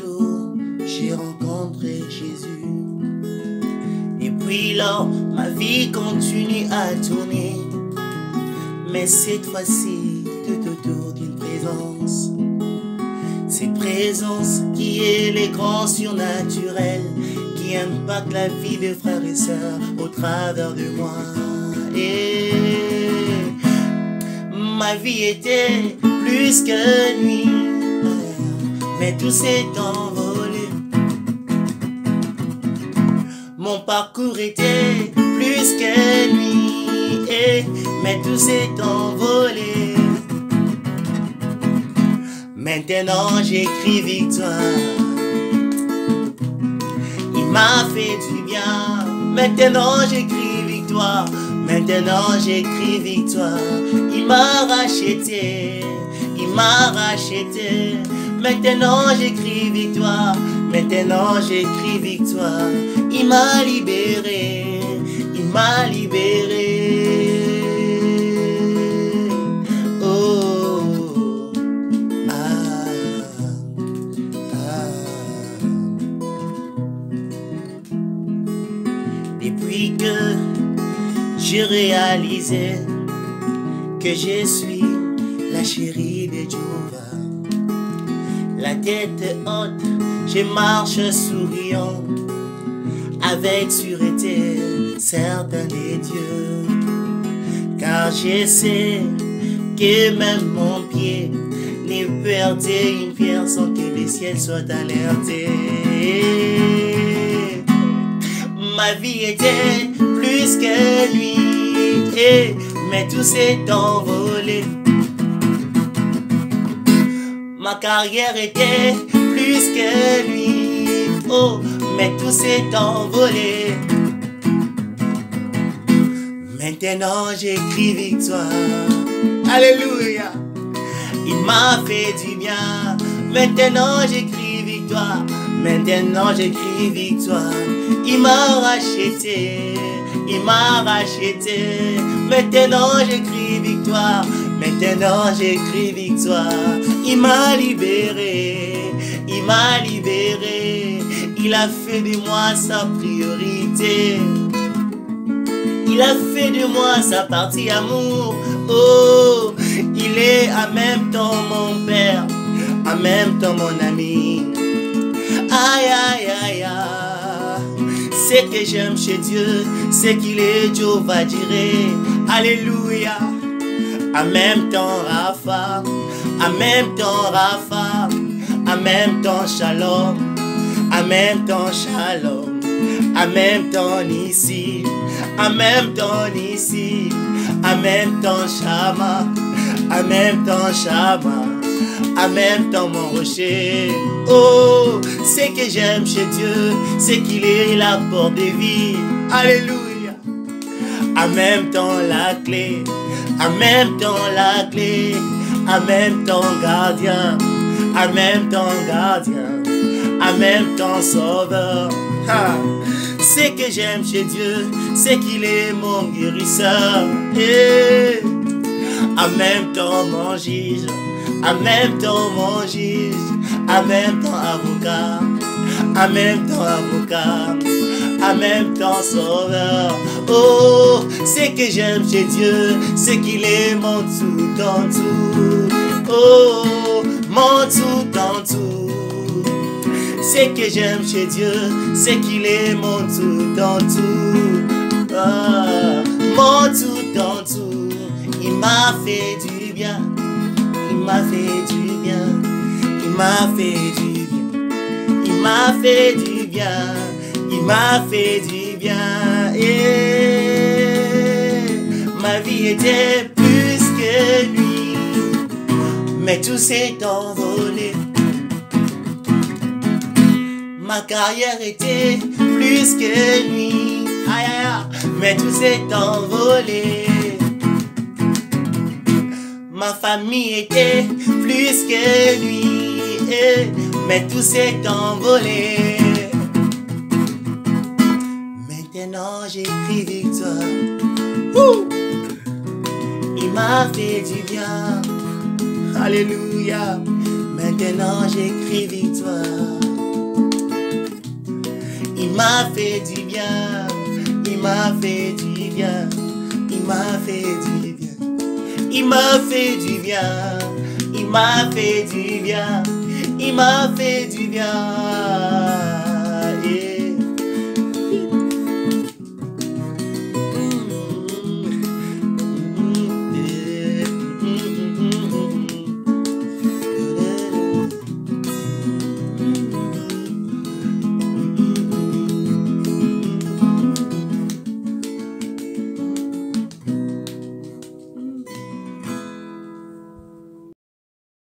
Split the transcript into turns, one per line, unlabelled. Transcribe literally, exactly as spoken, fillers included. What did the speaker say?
jour, j'ai rencontré Jésus. Depuis lors, ma vie continue à tourner. Mais cette fois-ci, tout autour d'une présence. Cette présence qui est les grands surnaturels, qui impacte la vie de frères et sœurs au travers de moi. Et ma vie était plus que nuit, mais tout s'est envolé. Mon parcours était plus que nuit, mais tout s'est envolé. Maintenant j'écris victoire. Il m'a fait du bien. Maintenant j'écris victoire. Maintenant j'écris victoire. Il m'a racheté. Il m'a racheté. Maintenant j'écris victoire. Maintenant j'écris victoire. Il m'a libéré. Il m'a libéré. Oh. Ah. Ah. Depuis que j'ai réalisé que je suis la chérie de Jéhovah, la tête haute, je marche souriant, avec sûreté, certain des dieux. Car je sais que même mon pied ne peut heurter une pierre sans que le ciel soit alerté. Ma vie était plus que nuit, mais tout s'est envolé. Ma carrière était plus que nuit, oh, mais tout s'est envolé. Maintenant j'écris victoire. Alléluia. Il m'a fait du bien. Maintenant j'écris victoire. Maintenant j'écris victoire. Il m'a racheté. Il m'a racheté. Maintenant j'écris victoire. Maintenant j'écris victoire. Il m'a libéré. Il m'a libéré. Il a fait de moi sa priorité. Il a fait de moi sa partie amour. Oh, il est en même temps mon père, en même temps mon ami. Aïe, aïe, aïe, aïe. Ce que j'aime chez Dieu, c'est qu'il est Jéhovah Jireh. Alléluia. En même temps Rapha, en même temps Rapha, en même temps Shalom, en même temps Shalom, en même temps ici. En même temps ici, en même temps Shama, en même temps Shama, en même temps mon rocher. Oh, ce que j'aime chez Dieu, c'est qu'il est la porte de vie. Alléluia. En même temps la clé, en même temps la clé, en même temps gardien, en même temps gardien, en même temps sauveur. Ha. Ce que j'aime chez Dieu, c'est qu'il est mon guérisseur. Et en même temps mon juge, en même temps mon juge, en même temps avocat, en même temps avocat, en même temps sauveur. Oh, ce que j'aime chez Dieu, c'est qu'il est mon tout en tout. Oh, mon tout en tout. Ce que j'aime chez Dieu, c'est qu'il est mon tout en tout. Ah, mon tout en tout. Il m'a fait du bien. Il m'a fait du bien. Il m'a fait du bien. Il m'a fait du bien. Il m'a fait du bien. Et ma vie était plus que nuit, mais tout s'est envolé. Ma carrière était plus que nuit, aïe, aïe, aïe, mais tout s'est envolé. Ma famille était plus que nuit, mais tout s'est envolé. Maintenant j'écris victoire. Ouh! Il m'a fait du bien. Alléluia. Maintenant j'écris victoire. m'a fait du bien, il m'a fait du bien, il m'a fait du bien, il m'a fait du bien, il m'a fait du bien, il m'a fait du bien.